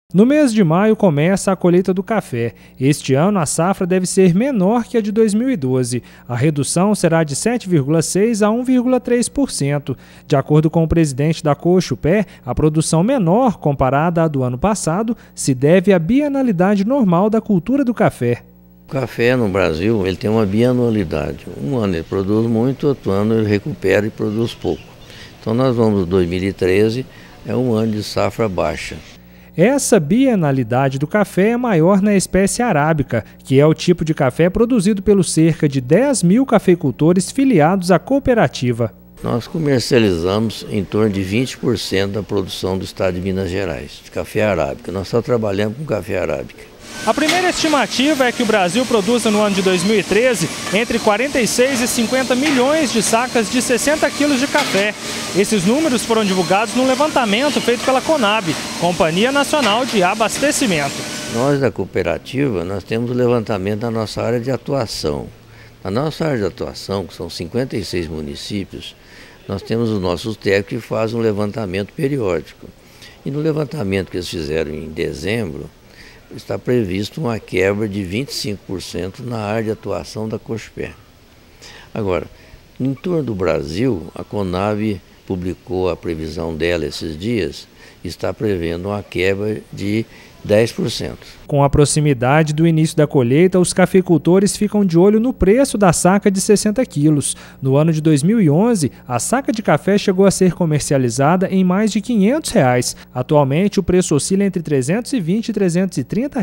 No mês de maio começa a colheita do café. Este ano a safra deve ser menor que a de 2012. A redução será de 7,6% a 1,3%. De acordo com o presidente da Cochupé, a produção menor comparada à do ano passado se deve à bienalidade normal da cultura do café. O café no Brasil ele tem uma bianualidade. Um ano ele produz muito, outro ano ele recupera e produz pouco. Então nós vamos 2013, é um ano de safra baixa. Essa bienalidade do café é maior na espécie arábica, que é o tipo de café produzido pelos cerca de 10 mil cafeicultores filiados à cooperativa. Nós comercializamos em torno de 20% da produção do estado de Minas Gerais, de café arábica. Nós só trabalhamos com café arábica. A primeira estimativa é que o Brasil produza no ano de 2013 entre 46 e 50 milhões de sacas de 60 quilos de café. Esses números foram divulgados num levantamento feito pela Conab, Companhia Nacional de Abastecimento. Nós da cooperativa, nós temos o levantamento da nossa área de atuação. Na nossa área de atuação, que são 56 municípios, nós temos os nossos técnicos que fazem um levantamento periódico. E no levantamento que eles fizeram em dezembro, está previsto uma quebra de 25% na área de atuação da Cochupé. Agora, em torno do Brasil, a Conab publicou a previsão dela esses dias, está prevendo uma quebra de 10%. Com a proximidade do início da colheita, os cafeicultores ficam de olho no preço da saca de 60 quilos. No ano de 2011, a saca de café chegou a ser comercializada em mais de R$ 500. Atualmente, o preço oscila entre R$ 320 e R$ 330.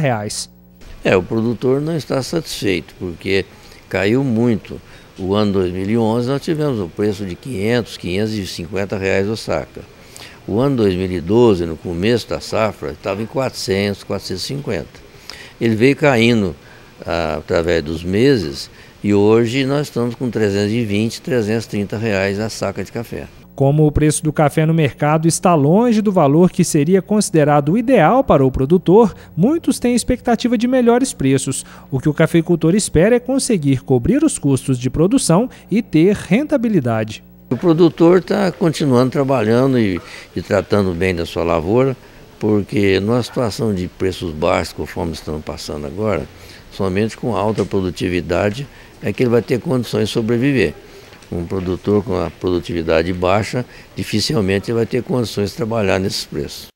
O produtor não está satisfeito, porque caiu muito. O ano 2011 nós tivemos o preço de R$ 500, R$ 550 a saca. O ano 2012, no começo da safra, estava em 400, 450. Ele veio caindo através dos meses e hoje nós estamos com 320, 330 reais a saca de café. Como o preço do café no mercado está longe do valor que seria considerado ideal para o produtor, muitos têm expectativa de melhores preços. O que o cafeicultor espera é conseguir cobrir os custos de produção e ter rentabilidade. O produtor está continuando trabalhando e tratando bem da sua lavoura, porque numa situação de preços baixos, conforme estamos passando agora, somente com alta produtividade é que ele vai ter condições de sobreviver. Um produtor com a produtividade baixa, dificilmente ele vai ter condições de trabalhar nesses preços.